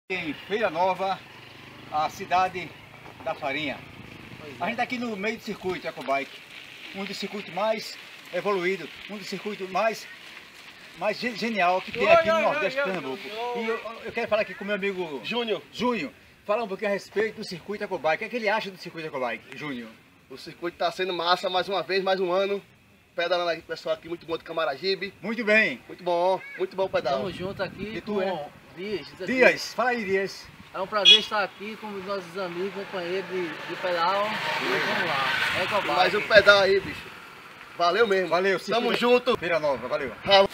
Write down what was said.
Em Feira Nova, a cidade da farinha. A gente está aqui no meio do circuito Ecobike, um dos circuitos mais evoluídos, um dos circuitos mais genial que tem aqui no Nordeste de Pernambuco. E eu quero falar aqui com meu amigo Júnior, falar um pouquinho a respeito do circuito Ecobike. O que ele acha do circuito Ecobike, Júnior? O circuito está sendo massa mais uma vez, mais um ano. Pedalando aqui, pessoal aqui muito bom de Camaragibe. Muito bem. Muito bom o pedal. Estamos juntos aqui E tu, com Dias, fala aí, Dias. É um prazer estar aqui com os nossos amigos, companheiros de pedal. E vamos lá, Ecobike. Mais um pedal aí, bicho. Valeu mesmo. Valeu. Tamo junto. Feira Nova, valeu. Alô.